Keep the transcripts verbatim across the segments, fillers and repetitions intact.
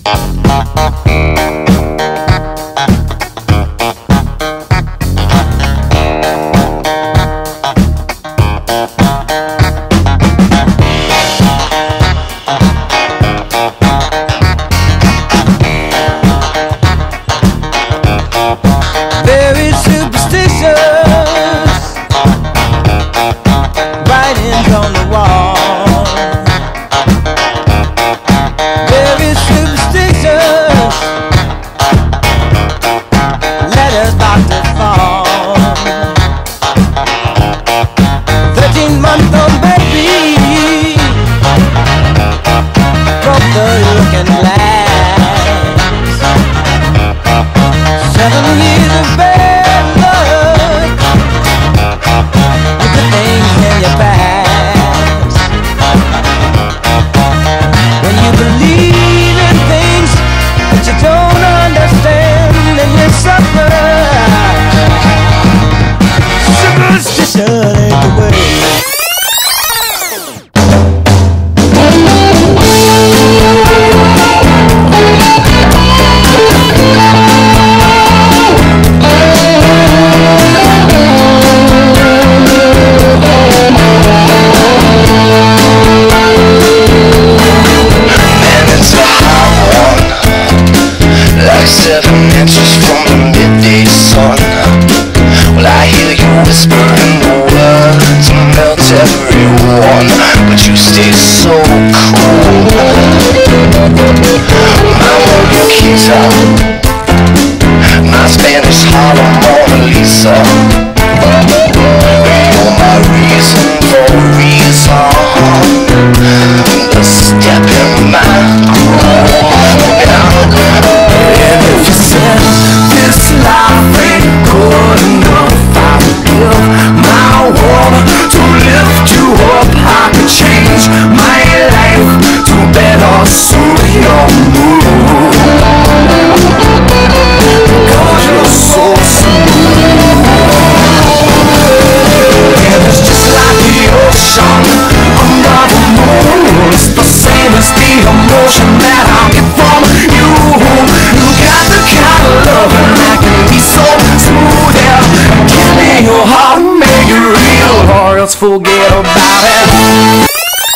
Forget about it.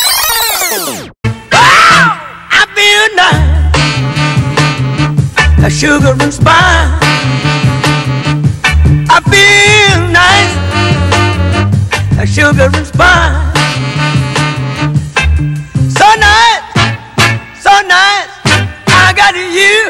Oh, I feel nice, a sugar and spice. I feel nice, a sugar and spice. So nice, so nice, I got you.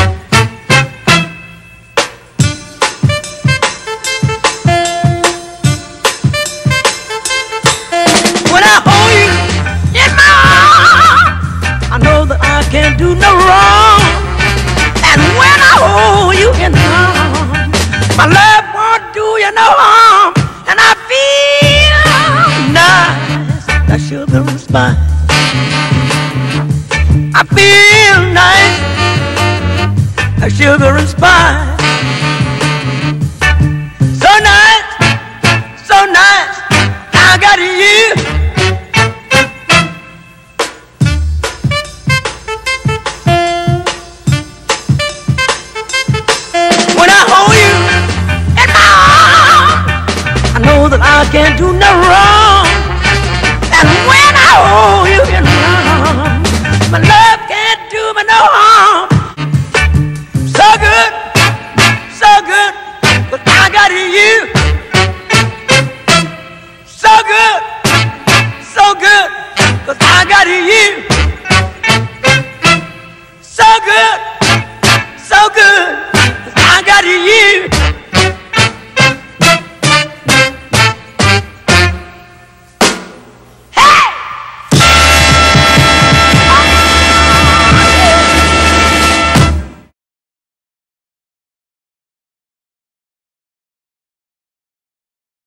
Can't do no wrong, and when I hold you in my arms, my love won't do you no harm, and I feel nice, like sugar and spice. I feel nice, like sugar and spice. So nice, so nice, I got you. I can't do nothing.